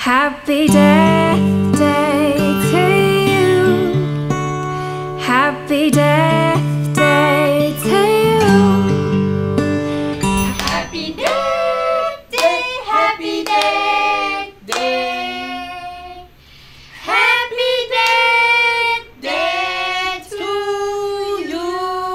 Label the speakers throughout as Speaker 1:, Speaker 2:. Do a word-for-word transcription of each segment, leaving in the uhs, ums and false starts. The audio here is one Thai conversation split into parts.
Speaker 1: Happy birthday to you Happy birthday to you
Speaker 2: Happy birthday Happy birthday Happy birthday to you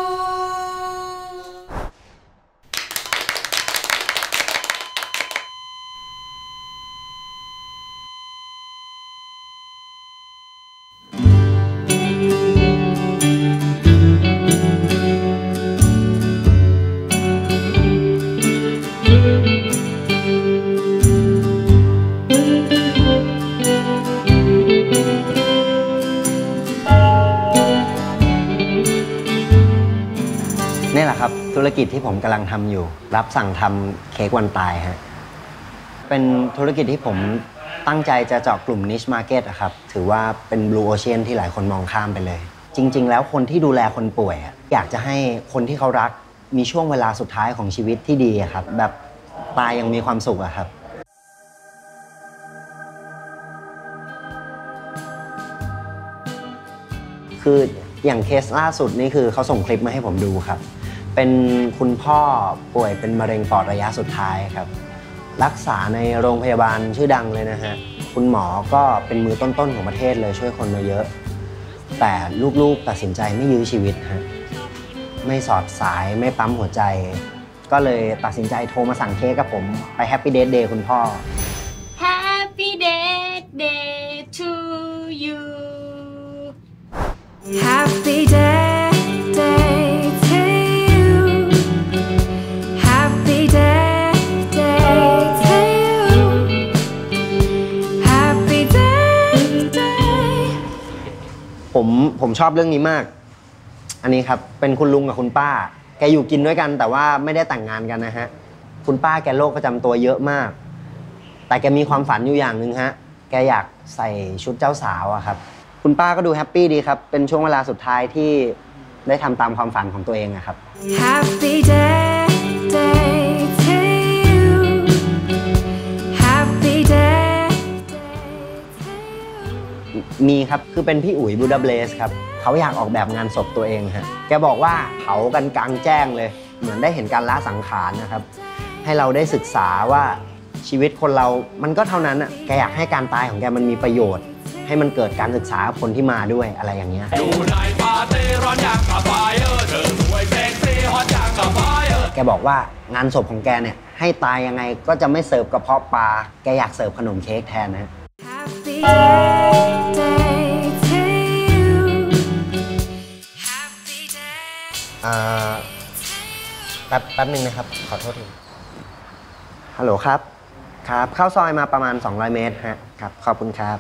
Speaker 3: นี่แหละครับธุรกิจที่ผมกำลังทำอยู่รับสั่งทำเค้กวันตายฮะเป็นธุรกิจที่ผมตั้งใจจะเจาะกลุ่ม niche market อะครับถือว่าเป็น blue ocean ที่หลายคนมองข้ามไปเลยจริงๆแล้วคนที่ดูแลคนป่วยอยากจะให้คนที่เขารักมีช่วงเวลาสุดท้ายของชีวิตที่ดีอะครับแบบตายยังมีความสุขอะครับคืออย่างเคสล่าสุดนี่คือเขาส่งคลิปมาให้ผมดูครับเป็นคุณพ่อป่วยเป็นมะเร็งปอดระยะสุดท้ายครับรักษาในโรงพยาบาลชื่อดังเลยนะฮะคุณหมอก็เป็นมือต้นๆของประเทศเลยช่วยคนมาเยอะแต่ลูกๆตัดสินใจไม่ยื้อชีวิตฮะไม่สอดสายไม่ปั๊มหัวใจก็เลยตัดสินใจโทรมาสั่งเค้กกับผมไปแฮปปี้เดทเดย์คุณพ่อ
Speaker 2: Happy birthday to you
Speaker 1: Happy birthday to you Happy birthday to you Happy birthday
Speaker 3: ผมผมชอบเรื่องนี้มากอันนี้ครับเป็นคุณลุงกับคุณป้าแกอยู่กินด้วยกันแต่ว่าไม่ได้แต่งงานกันนะฮะคุณป้าแกโรคประจำตัวเยอะมากแต่แกมีความฝันอยู่อย่างหนึ่งฮะแกอยากใส่ชุดเจ้าสาวอะครับคุณป้าก็ดูแฮปปี้ดีครับเป็นช่วงเวลาสุดท้ายที่ได้ทำตามความฝันของตัวเองอะครับ
Speaker 1: Happy birthday to you Happy birthday to you
Speaker 3: มีครับคือเป็นพี่อุ๋ยบูดาเบลสครับเขาอยากออกแบบงานศพตัวเองฮะแกบอกว่าเผากันกลางแจ้งเลยเหมือนได้เห็นการละสังขารนะครับให้เราได้ศึกษาว่าชีวิตคนเรามันก็เท่านั้นอ่ะแกอยากให้การตายของแกมันมีประโยชน์ให้มันเกิดการศึกษาคนที่มาด้วยอะไรอย่างเงี้ยอยู่ในปาร์ตี้ร้อนอย่างกับไฟเออร์เธอสวยเซ็กซี่ฮอตอย่างกับไฟเออร์แกบอกว่างานศพของแกเนี่ยให้ตายยังไงก็จะไม่เสิร์ฟกระเพาะปลาแกอยากเสิร์ฟขนมเค้กแทนนะ
Speaker 1: Happy birthday to you Happy birthday
Speaker 3: อ่าแป๊บแป๊บนึงนะครับขอโทษทีฮัลโหลครับครับเข้าซอยมาประมาณสองร้อยเมตรฮะครับขอบคุณครับ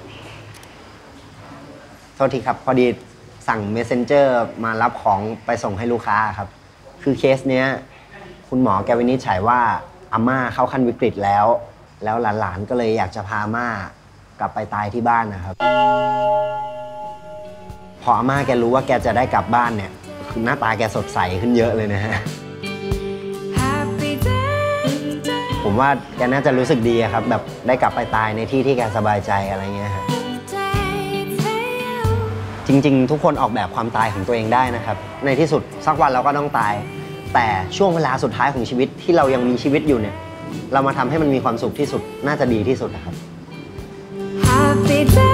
Speaker 3: โทษทีครับพอดีสั่ง Messenger มารับของไปส่งให้ลูกค้าครับคือเคสเนี้ยคุณหมอแกวินิจฉัยว่าอาม่าเข้าขั้นวิกฤตแล้วแล้วหลานๆก็เลยอยากจะพาอาม่ากลับไปตายที่บ้านนะครับพออาม่าแกรู้ว่าแกจะได้กลับบ้านเนี่ยคือหน้าตาแกสดใสขึ้นเยอะเลยนะฮะผมว่าแกน่าจะรู้สึกดีครับแบบได้กลับไปตายในที่ที่แกสบายใจอะไรเงี้ยฮะจริงๆทุกคนออกแบบความตายของตัวเองได้นะครับในที่สุดสักวันเราก็ต้องตายแต่ช่วงเวลาสุดท้ายของชีวิตที่เรายังมีชีวิตอยู่เนี่ยเรามาทำให้มันมีความสุขที่สุดน่าจะดีที่สุดนะครับ
Speaker 1: Happy